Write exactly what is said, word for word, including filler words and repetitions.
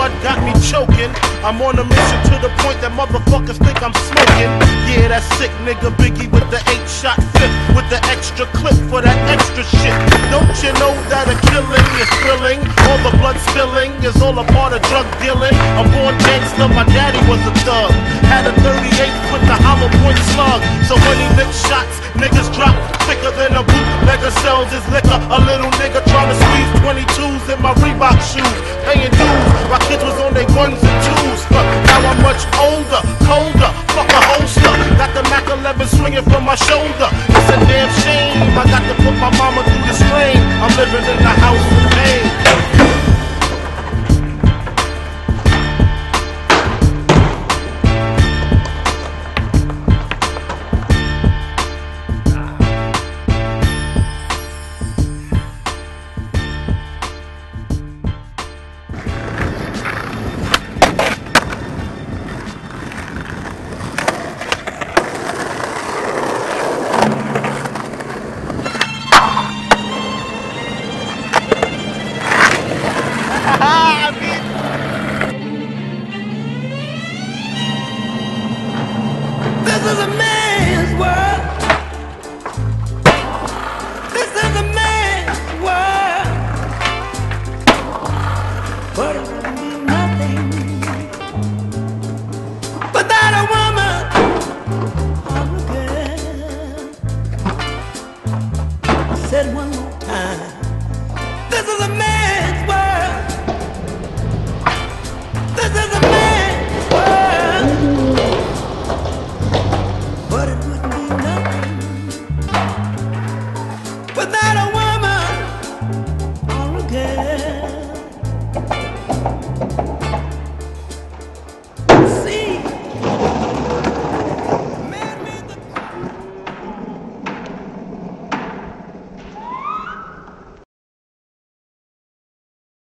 bud got me choking. I'm on a mission to the point that motherfuckers think I'm smoking. Yeah, that sick nigga Biggie with the eight shot fifth, with the extra clip for that extra shit. Don't you know that a killing is thrilling? All the blood spilling is all a part of drug dealing. I'm born gangster, my daddy was a thug. Had a thirty-eight with the hollow point slug. So when he lick shots, niggas drop quicker than a bootlegger sells his liquor. A little nigga trying to squeeze twenty-twos in my Reebok shoes, paying dues while kids was on their ones